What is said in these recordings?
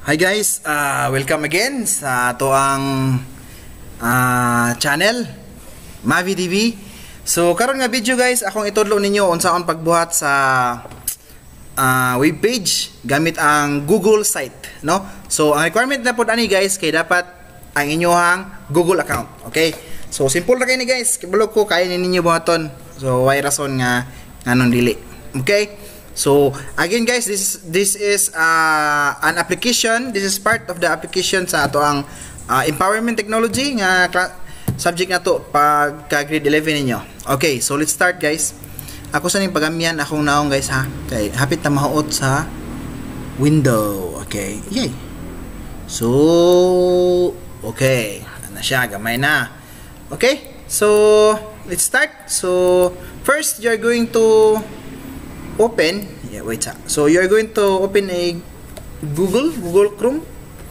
Hi guys, welcome again sa ato ang channel Mavi TV. So karon nga video guys, akong itudlo ninyo unsaon pagbuhat sa web page gamit ang Google site, no? So ang requirement na pud ani guys kay dapat ang inyohang Google account. Okay? So simple ra kay ni guys, kibulog ko kaya ninyo buhaton. So why rason nga nganong dili. Okay? So again guys, this is an application. This is part of the application sa ato ang empowerment technology nga subject na to pag grade 11 ninyo. Okay, so let's start guys. Ako sa ning pagamian akong naong guys ha. Okay, hapit na mahuot sa window. Okay. Yay. So okay, na siya gamay na. Okay? So let's start. So first you're going to open, so you're going to open a Google Chrome,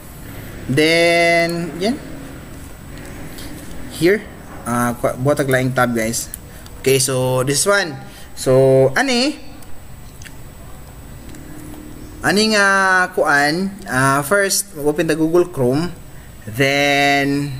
then yan here buhat ang laing tab guys. Okay, so this one, so ani nga kuan, first open the Google Chrome, then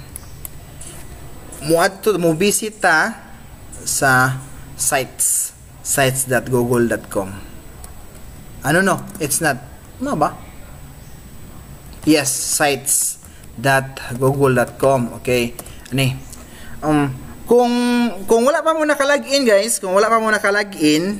mo visit ta sa sites.google.com. Ano no? It's not. Ano ba? Yes, sites.google.com. Okay. Ani. Kung wala pa mo naka-login guys, kung wala pa mo naka-login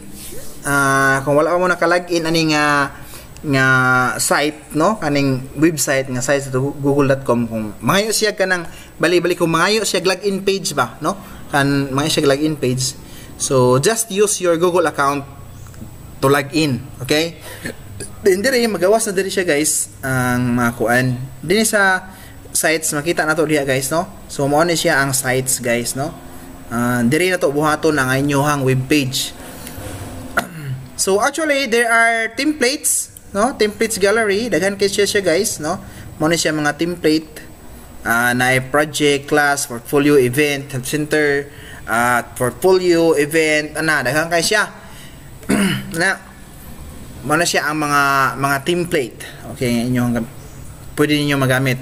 ani nga site, no? Kaning website nga sites.google.com, kung mangayo siya kanang bali-bali kung mangayo siya login page ba, no? Kan mangayo siya login page. So just use your Google account to log in, okay? Then dire magawas na diri siya guys ang mga kuan. Dinhi sa sites makita nato diha guys, no? So mao ni siya ang sites guys, no? Dire na to buhaton ang inyohang web page. So actually there are templates, no? Templates gallery, daghan kay siya guys, no? Mao ni siya mga template na project, class, portfolio, event, help center, portfolio, event, daghang kay siya. Na muna siya ang mga template. Okay, inyong pwede niyo magamit.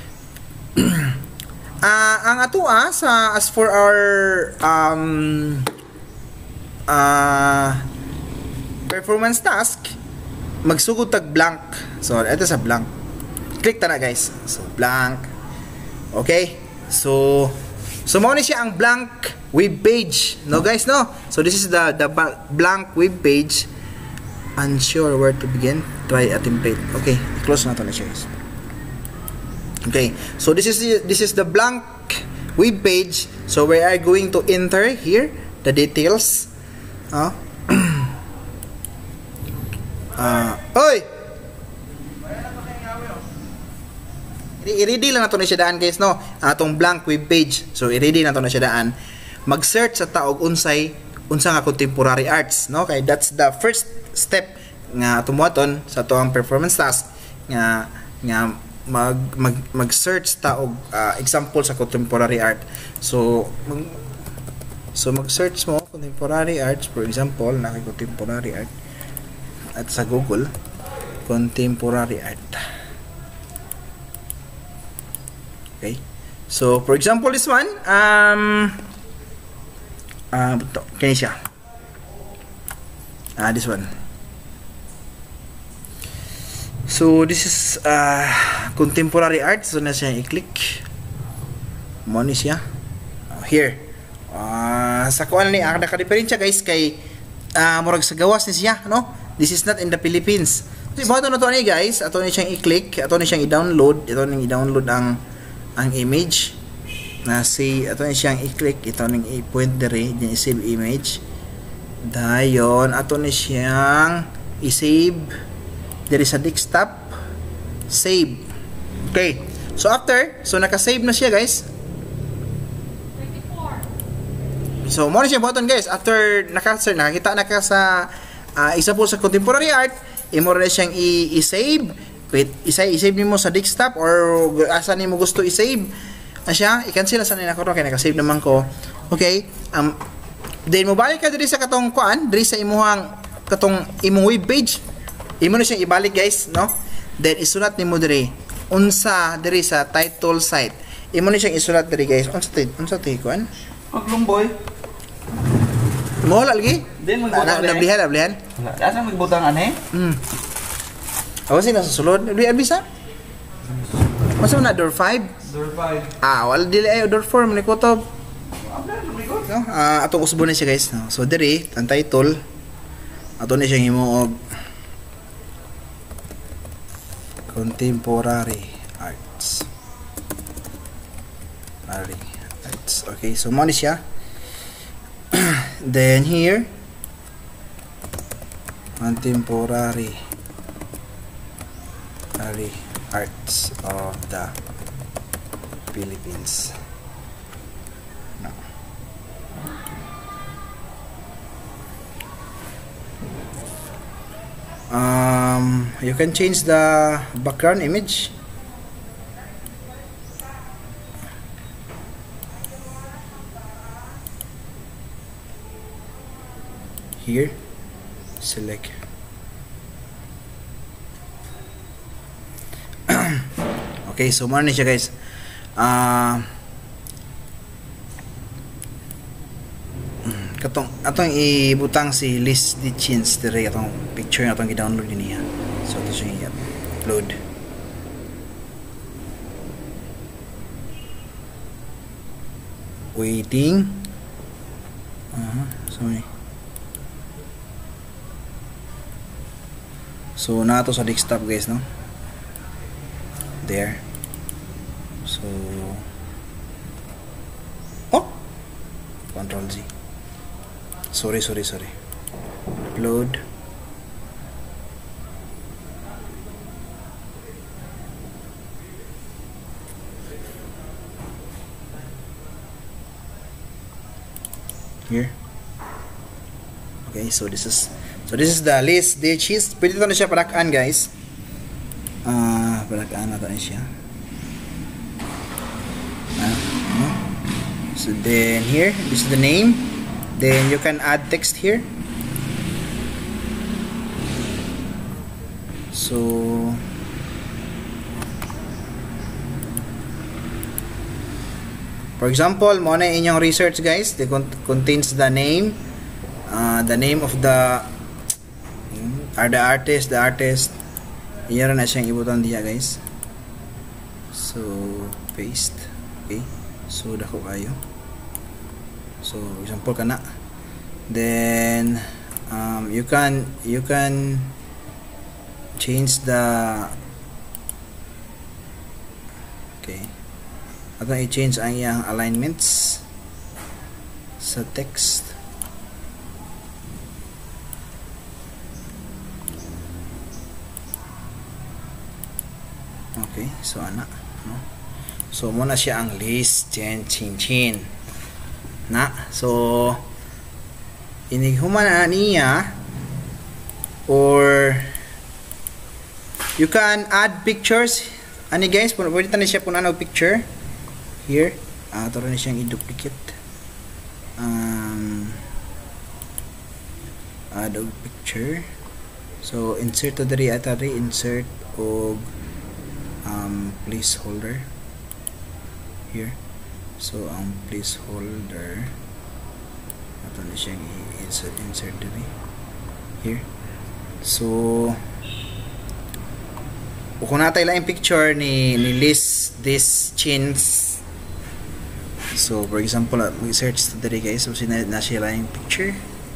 Ang atoa sa as for our performance task, magsugod tag blank. So ito sa blank. Click ta na guys. So blank. Okay? So mao ni siya ang blank web page, no guys, no? So this is the blank web page. Unsure where to begin, try a template. Okay, close na to na siya guys. Okay, so this is the blank web page. So we are going to enter here the details. Oy, i-ready lang na to na siya daan guys, no? Atong blank web page. So i-ready na to na siya daan. Mag-search sa taog unsa nga contemporary arts, no? Kay that's the first step nga tumuhaton sa tuang performance task nga mag-search taog example sa contemporary art. So mag-search mo contemporary arts, for example, na contemporary art at sa Google contemporary art. Okay, so for example this one kaya siya this one. So this is contemporary art. So na siya i-click mo ni siya here sa kuan ni naka-diferensya guys kay murag sa gawas ni siya, no? This is not in the Philippines. So ibato na to ni guys, ato ni siyang i-click, ato ni siyang i-download, ang image na si ato ni siyang i-click, ito ning i-point dire yung i-save image. Dayon ato ni siyang i-save dire sa desktop, save. Okay, so after, so naka-save na siya guys. So mo ni siya button guys, after nakakita na ka sa isa po sa contemporary art, imo ra siyang i-save. I-save nimo sa desktop or asa nimo gusto i-save siya, i-cancel sa nila ko kay naka-save naman ko. Okay, then mobalik ka diri sa katong kuan, diri sa imong web page. Imo na siyang ibalik guys, no? then isulat nimo diri unsa diri sa title site. Imo ni siyang isulat diri guys. Unsa kuan? Maglong boy. Mo lagi? Then magbutang. Nablihan. Asa magbutang ane? Awas na sa sulod. Di abisa. Masa na door 5? Door 5. Wala dili ay door 4 man kutob. No? Atong usbo na siya guys. No? So diri ang title ato na siyang himuog contemporary arts. Okay, so mo ni siya. Then here contemporary arts of the Philippines. No. You can change the background image. Here, select. Okay, so muna siya guys. Atong ibutang si Liz Ditchins dire atong picture na atong gi-download niya. So ito siya i-upload. Waiting. Sorry. So nato sa desktop guys, no? There. So Control Z. Sorry. Upload. Here. Okay, so this is the Liz Ditchins. Pwede ito na siya palakaan guys. Palakaan na ito na siya. So then here, this is the name. Then you can add text here. So for example, mo na inyong research guys. It contains the name of the artist. Iyan na siyang ibutan diya guys. So paste. Okay. So dako kayo. So for example kana. Then you can change the atong i-change ang iyang alignments sa text. Okay, so ana, no? So muna siya ang Liz Ditchins na. So inighuman na niya, or you can add pictures ani guys. Pwede na siya punan og picture here. Ito rin siyang i-duplicate. Add og picture. So insert to diri atari, insert og placeholder here. So ang placeholder ito na siyang insert diri here. So kung natay lang yung picture ni Liz Ditchins. So for example, mag-search diri guys. So na siya lang yung picture.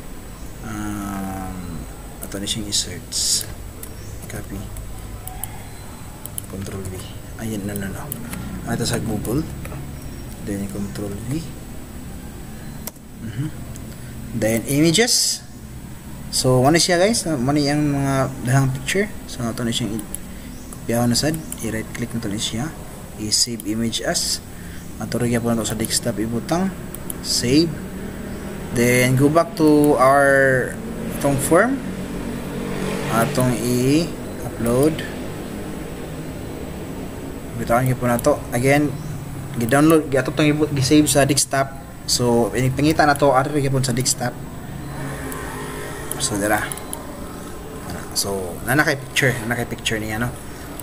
Ito na siyang i-search. Copy. Control V. Ayun na. Ito sa Google. Then Control V. Then images. So ano siya guys? Ano yung mga dahang picture. So ito na siyang i-kopyahan na sad. I-right click na ito na siya. I-save image as. Aturigya po na ito sa desktop. Ibutang save. Then go back to our itong form. Atong i-upload. Bitawan niyo po na to. Again, i-download, i-save sa desktop. So, pingitan na to, aturigya po sa desktop. So, dira. So, nanakay picture niya, no?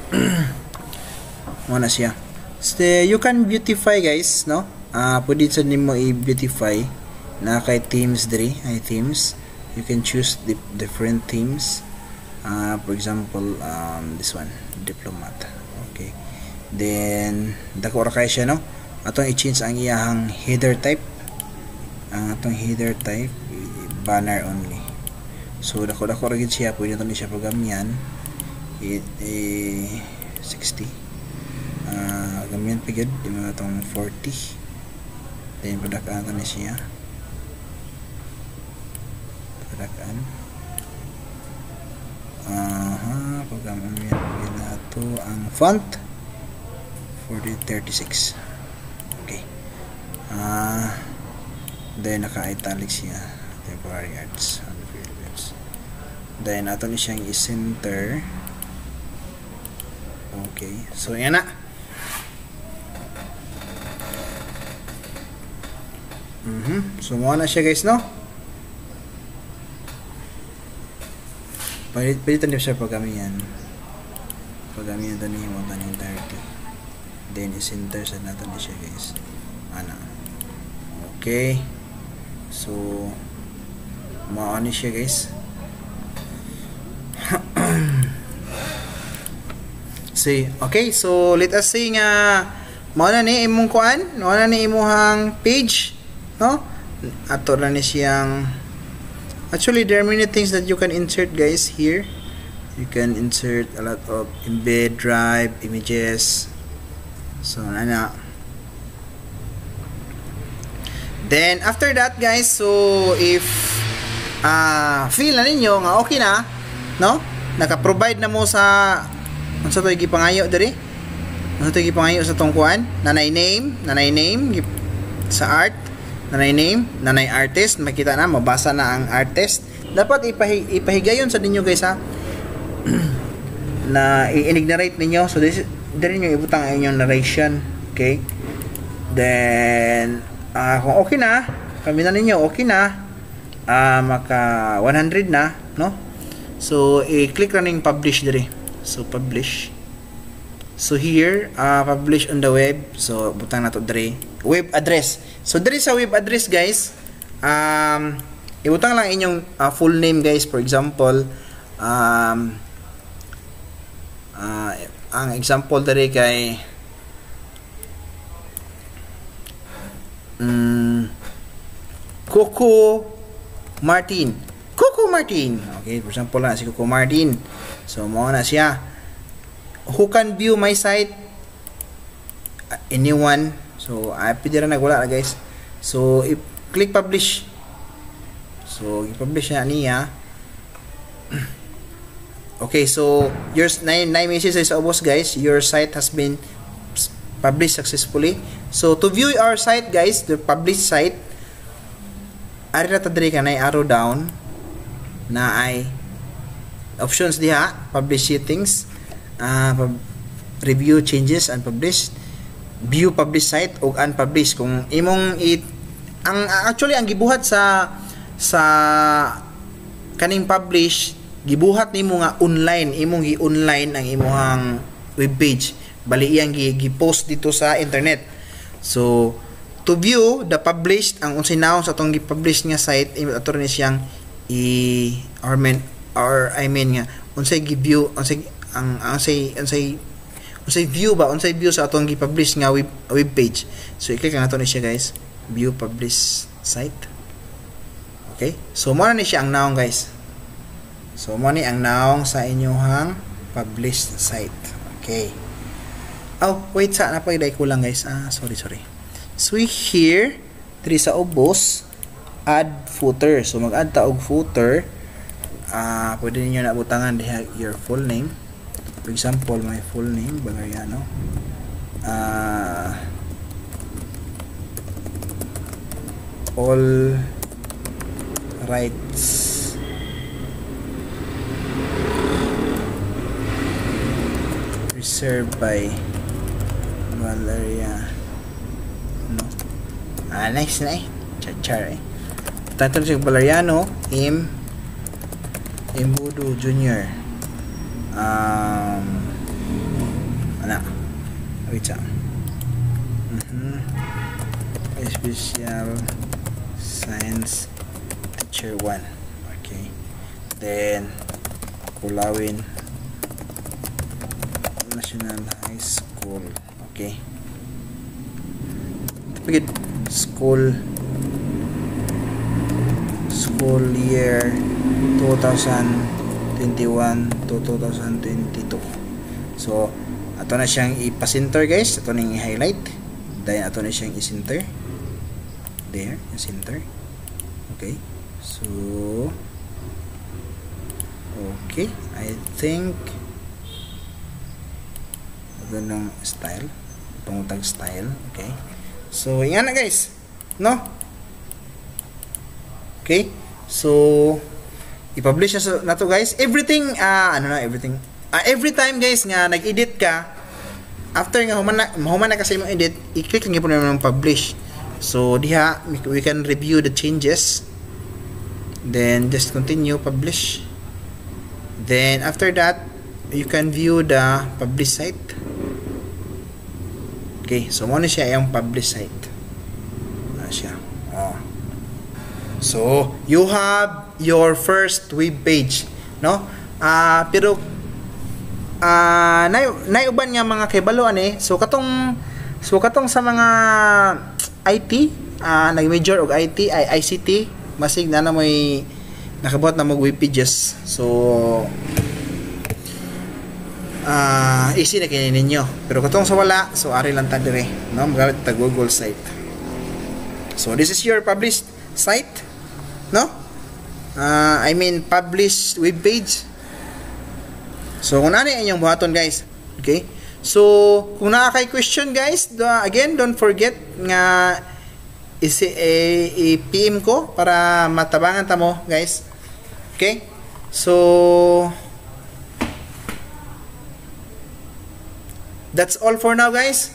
Mo na siya. So, you can beautify guys, no? Pwede sa nimo i-beautify na kay themes diri, ay themes. You can choose different themes. For example, this one, diplomat. Okay. Then dako ra kay siya, no? Atong i-change ang iyang header type. Ang atong header type banner only. So dako ra gid siya, pwede to ni siya programyan. 60. Gamyan pigid di mga itong 40. Then padakaan na siya, padakaan paggamyan pigid na ito ang font 4036. Okay. Then naka-italic siya, temporary arts on the Philippines. Then ato ni siyang i-center. Okay, so yan na. So mo na siya guys, no? Pwede tayo siya pagamihan. Pagamihan tayo niyo mo tayo 30. Then i-center sa natin siya guys. Ana. Okay. So mo ni siya guys. See, okay, so let us say nga mao na ni imong kuan, mao na ni imong page, no? Ato na ni siyang, actually there are many things that you can insert guys here. You can insert a lot of embed, drive, images. So ana. Then after that guys, so if feel na ninyo nga okay na, no? Naka-provide na mo sa unsa to gipangayo diri? Unsa to gipangayo sa tong kuan? Nanay name sa art, nanay name, nanay artist, makita na, mabasa na ang artist. Dapat ipahigayon sa ninyo guys ha. Na i-narrate ninyo. So this diri niyo ibutang ang inyong narration, okay? Then kung okay na, kami na ninyo okay na, maka 100 na, no? So i-click ra ning publish diri. So publish. So here, publish on the web. So butang na to diri. Web address. So diri sa web address guys, ibutang lang inyong full name guys. For example, ang example diri kay Coco Martin. Okay, for example na si Coco Martin. So mo na siya. Who can view my site? Anyone. So pwede rin nagwala na guys. So click publish. So i-publish na niya. Okay, so your 9 messages sa ubos guys. Your site has been published successfully. So to view our site guys, the published site, ari na tadiri ka na arrow down na ay options diha, publish settings, review changes and publish, view publish site o unpublish. Kung imong actually ang gibuhat sa kaning publish, gibuhat nimo nga online, imong gi-online ang imong web page, bali iyang gi-post dito sa internet. So to view the published, ang unsay naong sa atong gi-publish nga site, ato ni siyang I mean nga unsay gi-view, unsay view sa atong gi-publish nga web page. So i-click na nato ni siya guys, view publish site. Okay, so mo na ni siya ang naong guys. So mo ni ang naong sa inyong published site. Okay. Oh, wait, sa na pay kulang guys. Sorry. So here, diri sa ubos, add footer. So mag-add ta og footer. Pwede niyo na butangan diha your full name. For example, my full name Valeriano. All rights reserved by Valeria. No. Nice na eh. Char eh. Tanto si Valeriano Imbudo Jr. siya. Special Science Teacher 1. Okay. Then Kulawin National High School. Okay. Pagid school year 2021 to 2022. So ato na siyang ipa-center guys, ato nang i-highlight, then ato na siyang i-center there, yung center. Okay, so okay, I think ito ng style, pangutag style. Okay, so yan na guys, no? Okay, so i-publish na to guys. Everything everything every time guys nga nag-edit ka, after nga human na kasi mo edit, i-click lang po naman ng publish. So diha we can review the changes, then just continue publish. Then after that you can view the publish site. Okay, so mo na siya yung publish site na siya. So you have your first web page, no? Pero naiuban nga mga kaibaluan so katong sa mga IT, nag-major og IT, ICT, masig na mo'y nakabuhat na mag web pages. So easy na kini ninyo. Pero katong sa wala, so ari lang ta dire, no? Magamit ta Google site. So this is your published site, no? I mean published web page. So kung ano yung buhaton guys. Okay, so kung nakakay question guys, again don't forget nga i-PM ko para matabangan ta mo guys. Okay, so that's all for now guys.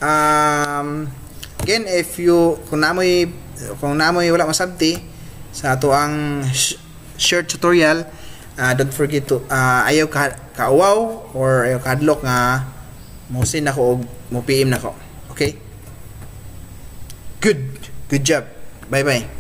Again, if you kung namoy wala masabti sa ato ang short tutorial, don't forget to ayaw kauwaw or ayaw kadlok nga mo sin ako og mo PM nako. Okay, good job, bye bye.